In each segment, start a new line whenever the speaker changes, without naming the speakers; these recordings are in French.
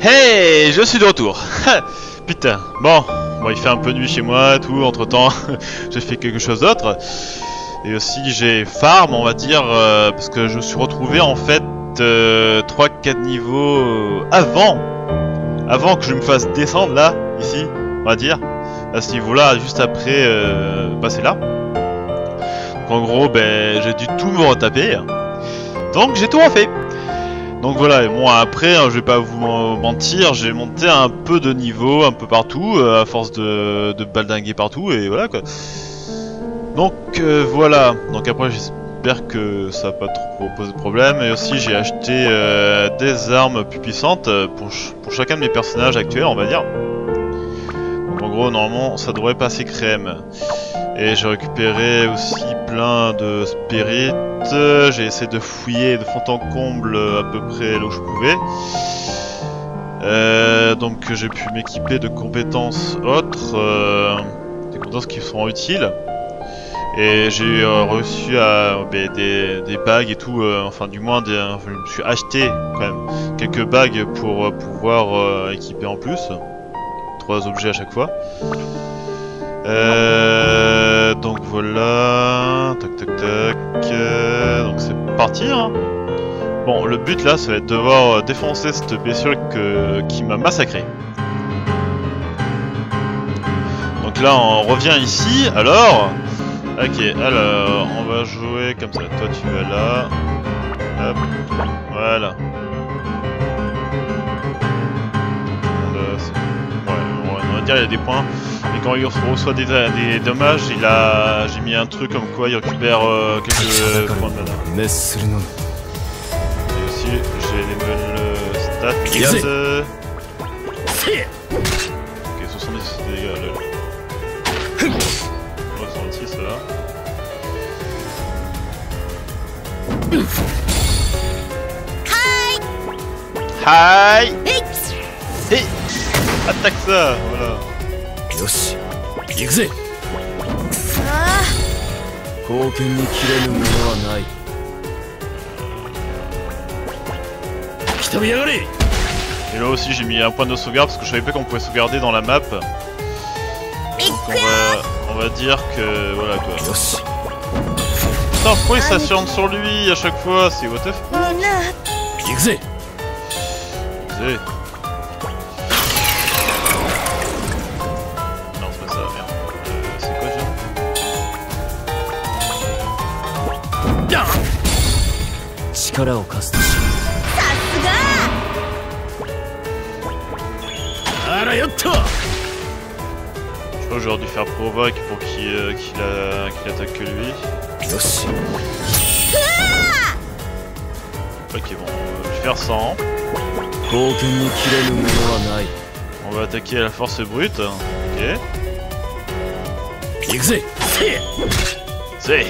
Hey, je suis de retour. Putain, bon, il fait un peu nuit chez moi, tout, entre temps, j'ai fait quelque chose d'autre. Et aussi j'ai farm, on va dire, parce que je me suis retrouvé en fait 3-4 niveaux avant que je me fasse descendre là, ici, on va dire, à ce niveau-là, juste après passer là. Donc en gros, ben, j'ai dû tout me retaper. Donc j'ai tout refait. Donc voilà, et bon après, hein, je vais pas vous mentir, j'ai monté un peu de niveau un peu partout, à force de baldinguer partout, et voilà quoi. Donc voilà, donc après j'espère que ça va pas trop poser de problème, et aussi j'ai acheté des armes plus puissantes pour chacun de mes personnages actuels, on va dire. Donc en gros, normalement, ça devrait passer crème. Et j'ai récupéré aussi plein de spirites. J'ai essayé de fouiller de fond en comble à peu près là où je pouvais. Donc j'ai pu m'équiper de compétences autres, des compétences qui seront utiles. Et j'ai reçu des bagues et tout, enfin du moins je me suis acheté quand même quelques bagues pour pouvoir équiper en plus. 3 objets à chaque fois. Donc voilà, tac tac tac, donc c'est parti hein. Bon, le but là, ça va être de devoir défoncer cette bestiole qui m'a massacré. Donc là, on revient ici, alors... Ok, alors, on va jouer comme ça, toi tu vas là, hop, voilà. On va dire il y a des points. Et quand il reçoit des dommages, j'ai mis un truc comme quoi il récupère quelques points de mana. Et aussi j'ai les stats. Ok, 70 dégâts là. Ouais, 66 ça va. Hi. Hey. Attaque ça, voilà. Yoshi, 行くぜ。貢献に切れぬものはない。来てみやがれ。Et là aussi j'ai mis un point de sauvegarde parce que je savais pas qu'on pouvait sauvegarder dans la map. Donc on va dire que voilà quoi. Putain, pourquoi il s'acharne sur lui à chaque fois? C'est what the fuck. 行くぜ。行くぜ。力を貸すとし。さすが。あらよっと。Je crois que j'aurais dû faire provoque pour qu'il attaque que lui. Yoshi. Ok bon, je vais faire 100. On va attaquer à la force brute. Ok. C'est.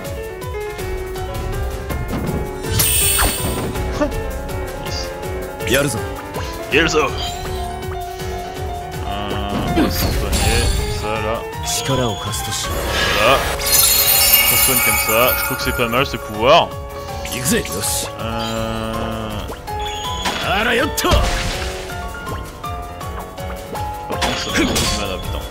Yalzo. Yalzo. On va se soigner, ça là. Voilà. On se soigne comme ça. Je trouve que c'est pas mal ce pouvoir. Par contre, ça me donne du mana, putain.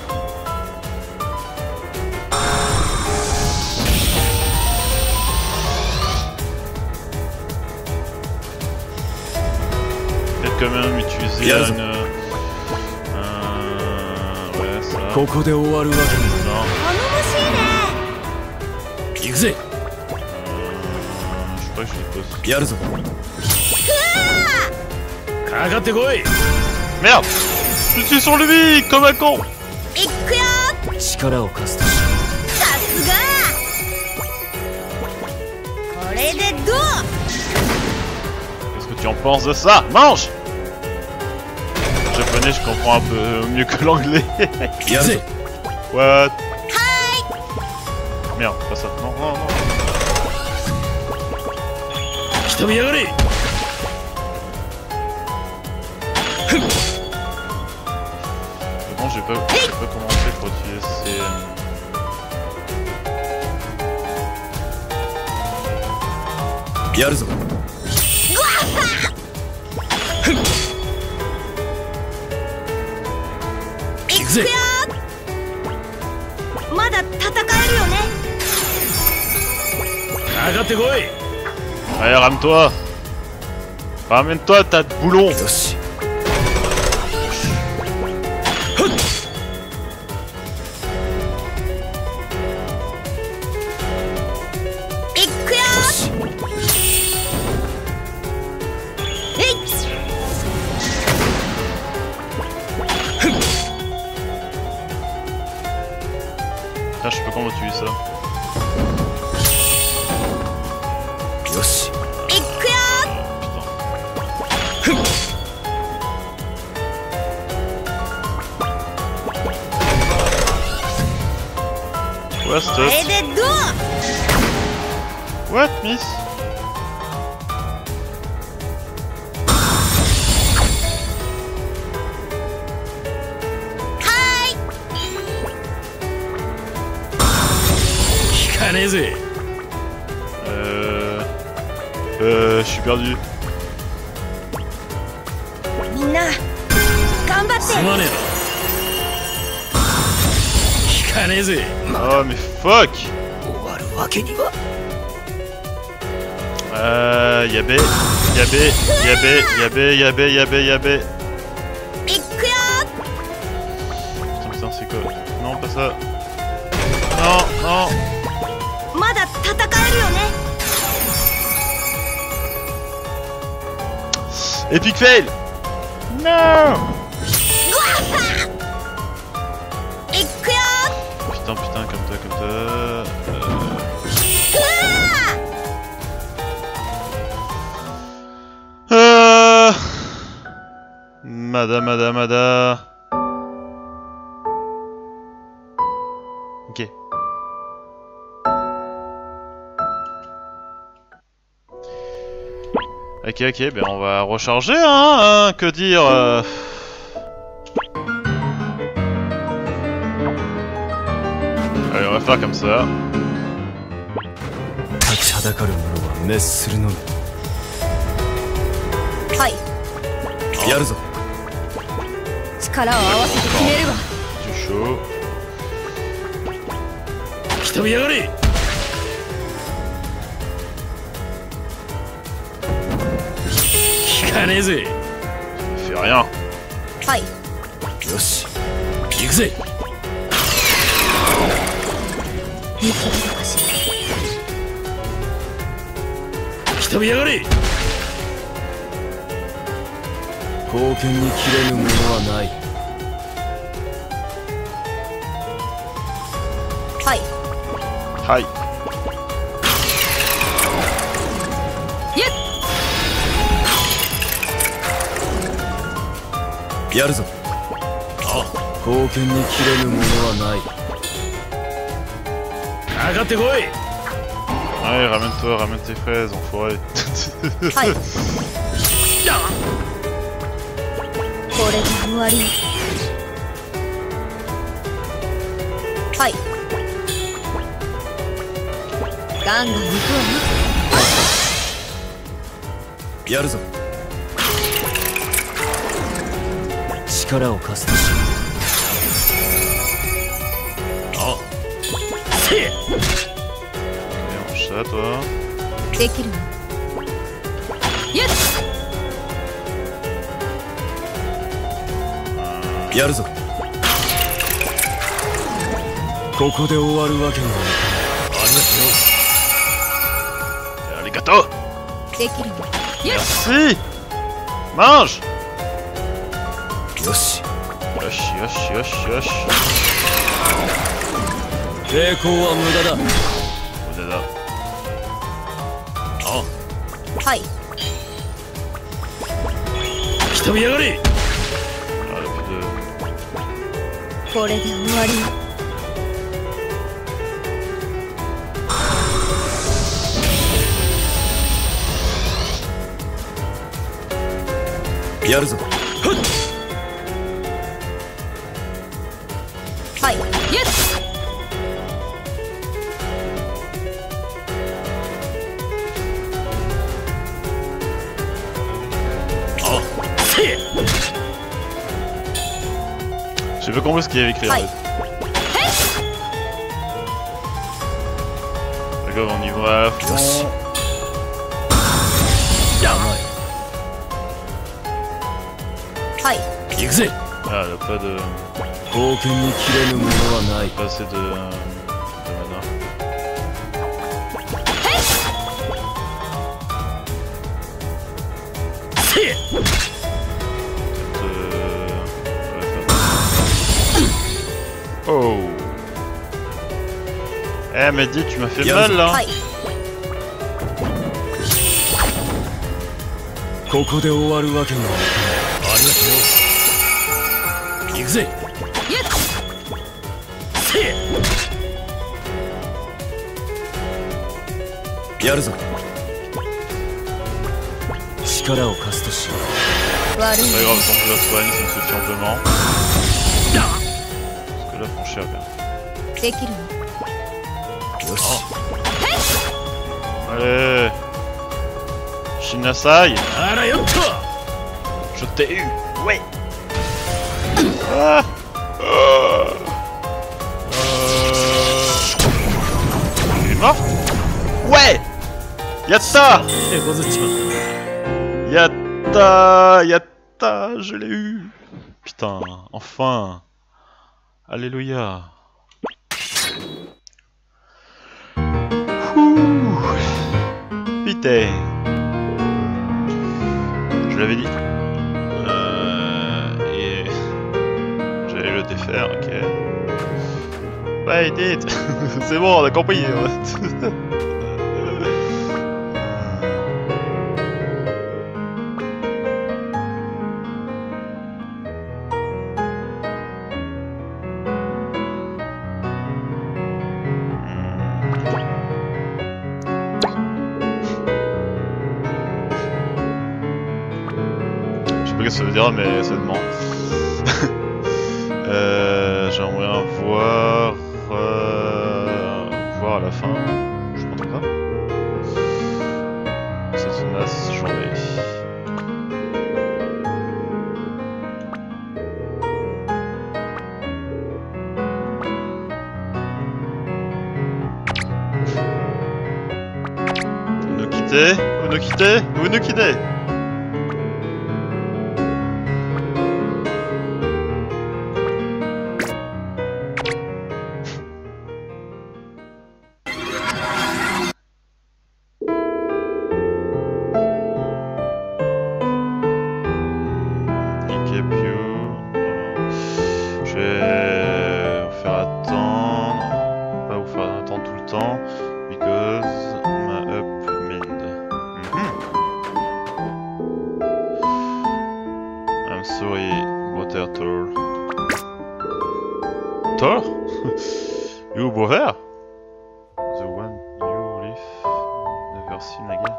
Quand même utiliser une... ouais, ça... Non. Je crois que je les pose. Merde! Je suis sur lui, comme un con! Qu'est-ce que tu en penses de ça? Mange! Japonais, je comprends un peu mieux que l'anglais. What? Merde, pas ça. Non, non, non. C'est bon, j'ai pas commencé pour utiliser ces...
くよー。まだ戦えるよね。
上がってこい。
Allez, rame-toi. Ramène-toi, tas de boulons.
よし。
いくよー。えい。
Putain, je sais pas comment tuer ça.
よし。
いくよ
What,
ー。これ
stop?
でどう。
What, miss?
は
効かねえぜ。
Je suis perdu.
ーい。みんな頑張って。
すまねえな。効かねえぜ。
Oh, mais fuck!
終わるわけには。
Yabé, yabé, yabé, yabé, yabé, yabé, yabé.
いくよ
Putain, putain, c'est quoi? Non, pas ça. Non, non.
ー。まだ戦えるよね。
Epic fail! Non!
うわっ。いくよ
Putain, putain, comme ça, comme ça.
ー。うわー。
Mada. Ok. Ok, ben on va recharger, hein, que dire Allez, on va faire comme ça.
立ちはだかる者は滅するのみ。
はい。
やるぞ。
力を合わせて決めるわ。
Du chaud.
来てみやがれ。効かねえぜ。
Fait rien.
はい。
よし。行くぜ。
見切れるかし
来てみやがれ。貢献に切れぬものはない。
ら。はい。
Hi.
イエッ。
やるぞ。貢献に切れぬものはない。上がってこい。
Allez, ramène-toi, ramène tes fraises, enfoiré.
はい。これで終わり。はい。ガンガン行くわね。
やるぞ。力を貸すとし。あ。せえ。
Mange ça, toi.
できるわ。イエス。
やるぞ。ここで終わるわけにはいかない。ありがとう。
Arigato!
できるわ。イエス。
Merci! Mange!
よし。
Yosh, yosh, yosh, yosh.
抵抗は無駄だ。
Odada.
はい。
来てみやがれ。
Ah, le plus de...
これで終わり。
やるぞ。
はい。イエス。
せえ。
J'ai pas compris ce qu'il y avait écrit en fait. D'accord, on y va à fond. Ah, il a pas de... pas assez de mana. Oh. Eh Mehdi, tu m'as fait mal là. C'est pas grave, tant que je la soigne, ça me suffit amplement. Parce que là, mon cher bien. Allez, Shinasai. Je t'ai eu. Ouais. Ah. Il est mort. Ouais. Yatta. Yatta. Yatta. Je l'ai eu. Putain, enfin. Alléluia. Putain. Je l'avais dit. Et j'allais le défaire, ok. Ouais, dit. C'est bon, on a compris. Ça veut dire, mais ça demande. J'aimerais voir à la fin. Je m'entends pas. Cette tenace journée. Vous nous quittez? Vous nous quittez? Vous nous quittez? Je vais vous faire attendre, pas vous faire attendre tout le temps, because my up mind. I'm sorry, water Thor. Thor? You brother? The one you live never seen again.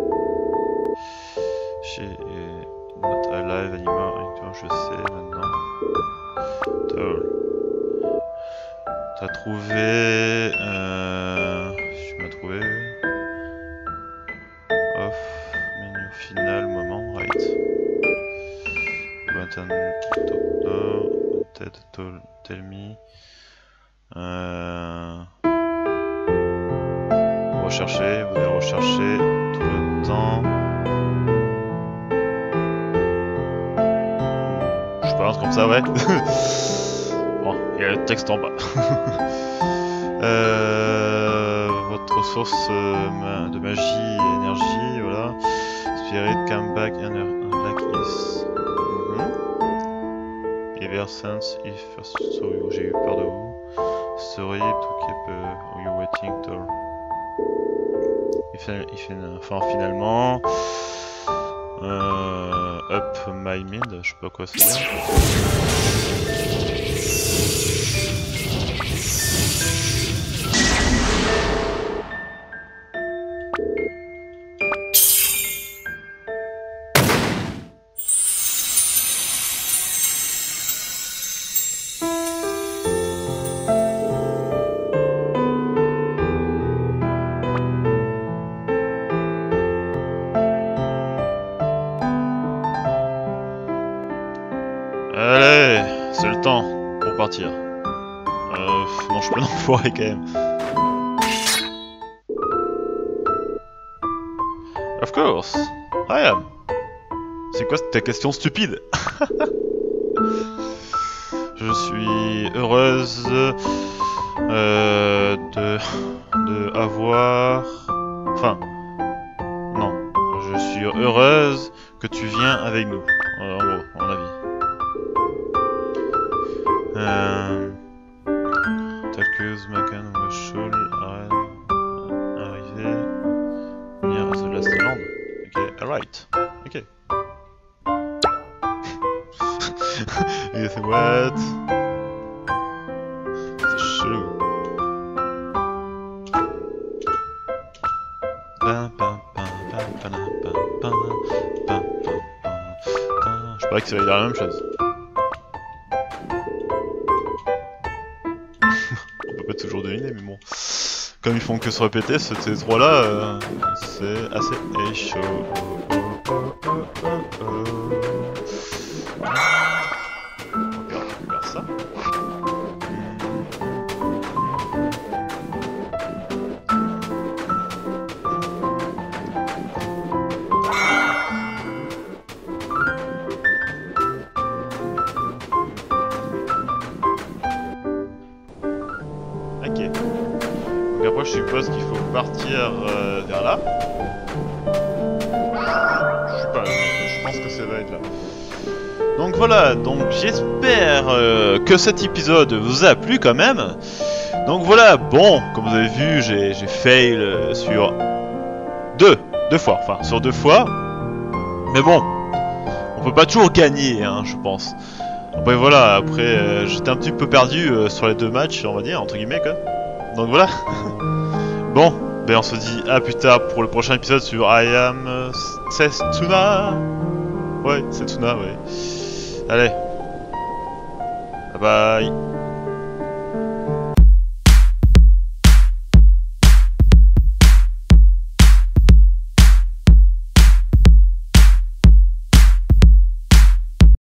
She est not alive anymore, je sais maintenant. Thor. T'as trouvé... Tu m'as trouvé... Off, menu final, moment, right. Button, Ted, tell me... Rechercher, vous allez rechercher tout le temps. Je balance comme ça, ouais. Bon, il y a le texte en bas. Votre source de magie et énergie, voilà. Spirit, come back and like this. Ever since if first saw you, j'ai eu peur de vous. Sorry to keep you waiting, Thor. Enfin, finalement. Up my mind, je sais pas quoi c'est dire. Allez, c'est le temps. partir. Non, je suis pas l'enfoiré quand même. Of course, I am. C'est quoi ta question stupide? Je suis heureuse de avoir... Enfin, non. Je suis heureuse que tu viens avec nous. En gros, à mon avis. Tel que Zmakan ou Shul arriver near the last land. Ok, alright. Ok. Et c'est what? C'est chelou. Je parie que ça va dire la même chose. On peut pas toujours deviner, mais bon. Comme ils font que se répéter, ces trois-là, c'est assez chaud. On va faire ça. Ok. Donc après je suppose qu'il faut partir vers là. Je sais pas, je pense que ça va être là. Donc voilà, donc j'espère que cet épisode vous a plu quand même. Donc voilà, bon, comme vous avez vu, j'ai fail sur deux fois, enfin sur 2 fois. Mais bon, on peut pas toujours gagner, hein, je pense. Après voilà, après j'étais un petit peu perdu sur les 2 matchs, on va dire, entre guillemets quoi. Donc voilà. Bon, ben on se dit à plus tard pour le prochain épisode sur I Am Setsuna. Ouais, Setsuna, ouais. Allez. Bye bye.